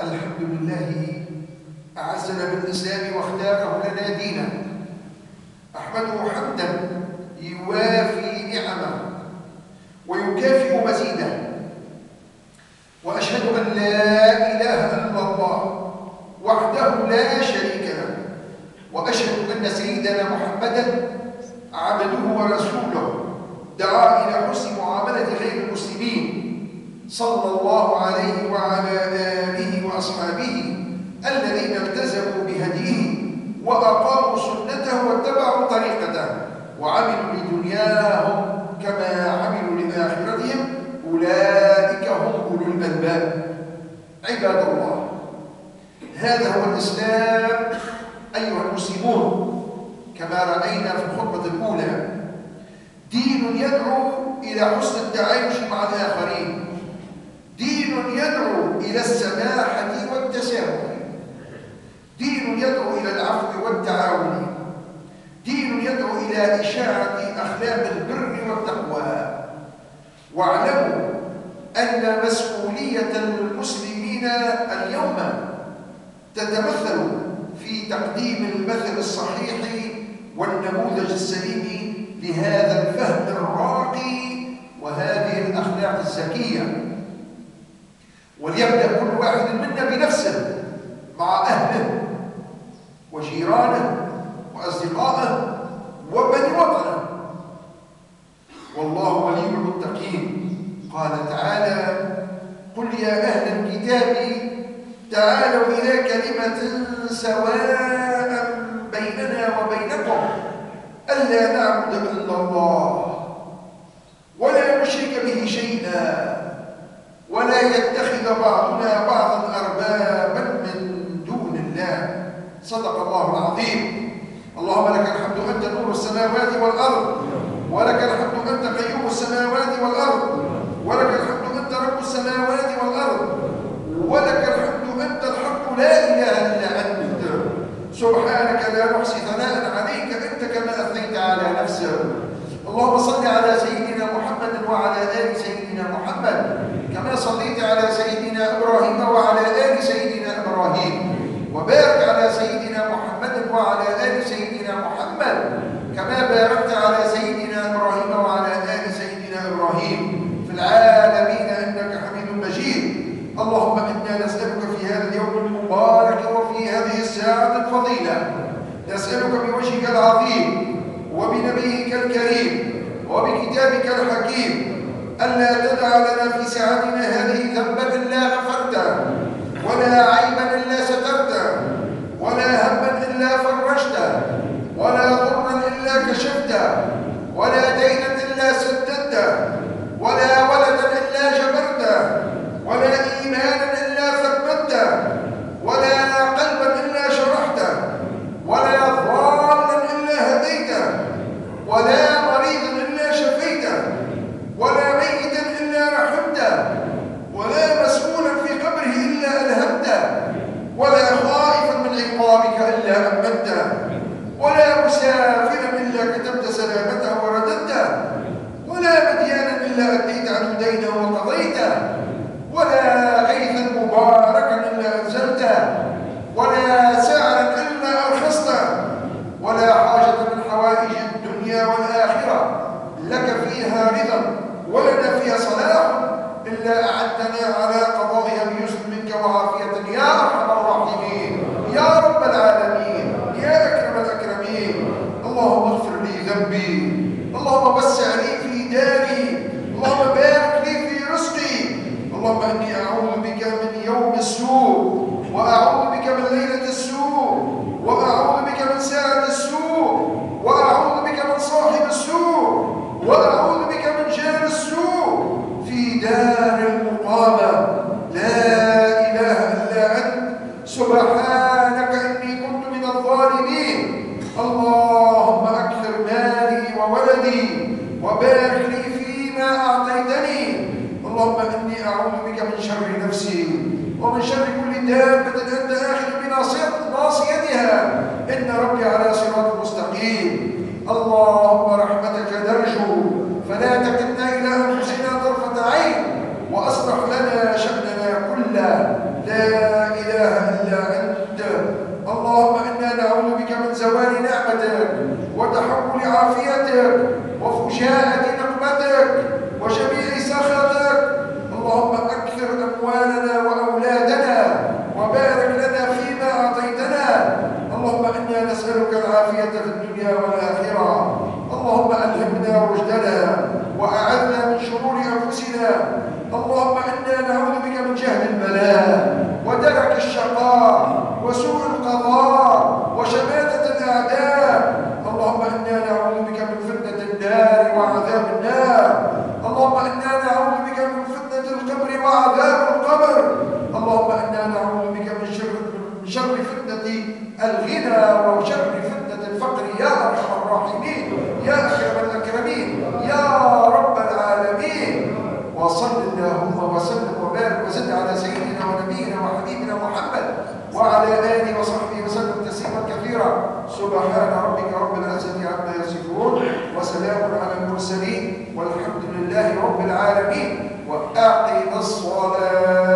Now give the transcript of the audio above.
الحمد لله أعزنا بالإسلام واختاره لنا دينا. أحمده حمدا يوافي نعمه ويكافئ مزيده، وأشهد أن لا إله إلا الله وحده لا شريك له، وأشهد أن سيدنا محمدا عبده ورسوله دعا إلى حسن معاملة غير المسلمين، صلى الله عليه وعلى آله وأصحابه الذين التزموا بهديه وأقاموا سنته واتبعوا طريقته وعملوا لدنياهم كما عملوا لآخرتهم، أولئك هم أولو الألباب. عباد الله، هذا هو الإسلام أيها المسلمون، كما رأينا في الخطبة الأولى، دين يدعو إلى حسن التعايش مع الآخرين، دين يدعو إلى السماحة والتسامح، دين يدعو إلى العفو والتعاون، دين يدعو إلى إشاعة أخلاق البر والتقوى. واعلموا أن مسؤولية المسلمين اليوم تتمثل في تقديم المثل الصحيح والنموذج السليم لهذا الفهم الراقي وهذه الأخلاق الزكية. وليبدأ كل واحد منا بنفسه مع أهله وجيرانه وأصدقائه وبني وطنه، والله ولي المتقين. قال تعالى: قل يا أهل الكتاب تعالوا إلى كلمة سواء بيننا وبينكم ألا نعبد إلا الله ولا نشرك به شيئا ولا يتخذ بعضنا بعضا أربابا من دون الله. صدق الله العظيم. اللهم لك الحمد أنت نور السماوات والأرض، ولك الحمد أنت قيوم السماوات والأرض، ولك الحمد أنت رب السماوات والأرض، ولك الحمد أنت الحق لا إله إلا أنت، سبحانك لا نحصي ثناء عليك أنت كما أثنيت على نفسك. اللهم صل على سيدنا محمد وعلى آل سيدنا محمد كما صليت على سيدنا إبراهيم وعلى آل سيدنا إبراهيم، وبارك على سيدنا محمد وعلى آل سيدنا محمد كما باركت على سيدنا إبراهيم وعلى آل سيدنا إبراهيم في العالمين إنك حميد مجيد. اللهم إنا نسألك في هذا اليوم المبارك وفي هذه الساعة الفضيلة، نسألك بوجهك العظيم وبنبيك الكريم وبكتابك الحكيم ألا تدع لنا في ساعتنا هذه ذنبا إلا غفرته، ولا عيبا إلا سترته، ولا هما إلا فرجته، ولا ضرا إلا كشفته، ولا دينا إلا سددته، ولا ولدا إلا جبرته، ولا إيمانا إلا ثبته، ولا قلبا إلا شرحته، ولا ضالا إلا هديته، ولا مريضا إلا شفيته، ولا ميتا إلا رحمته، ولا مسؤولا في قبره إلا ألهمته، ولا خائفا من عقابك إلا أمنته، ولا مسافرا إلا كتبت سلامته ورددته، ولا مديانا إلا أديت عنه دينه وقضيته، ولا غيثا مباركا إلا أنزلته، ولا سعرا إلا أرخصته، ولا حاجة من حوائج الدنيا والآخرة لك فيها رضا ولنا فيها صلاح إلا أعدنا على قضائها بيسر منك وعافية يا أرحم الراحمين يا رب العالمين يا أكرم الأكرمين. اللهم اغفر لي ذنبي، اللهم وسع لي في داري، اللهم بارك لي في رزقي، اللهم إني أعوذ بك من يوم السوء، وأعوذ بك من ليلة السوء، وأعوذ بك من ساعة السوء، وأعوذ بك من صاحب السوء، وأعوذ بك من جار السوء في دار المقامة. لا إله إلا أنت سبحانك إني كنت من الظالمين. اللهم أكثر مالي وولدي وبارك لي فيما أعطيتني. اللهم إني أعوذ بك من شر نفسي ومن شر كل دابة أنت آخذ بناصيتها إن ربي على صراط مستقيم. اللهم رحمتك نرجو فلا تكلنا إلى أنفسنا طرفة عين، وأصلح لنا شأننا كله. لا إله وسوء القضاء وشماتة الأعداء. اللهم إنا نعوذ بك من فتنة النار وعذاب النار. اللهم إنا نعوذ بك من فتنة القبر وعذاب القبر. اللهم إنا نعوذ بك من شر فتنة الغنى وشر فتنة الفقر يا أرحم الراحمين يا أكرم الأكرمين يا رب العالمين. وصل اللهم وسلم وبارك وزد على سيدنا ونبينا وحبيبنا محمد وعلى آله وصحبه وسلم تسليما كثيرا. سبحان ربك رب العزة عما يصفون وسلام على المرسلين والحمد لله رب العالمين. وأقم الصلاة.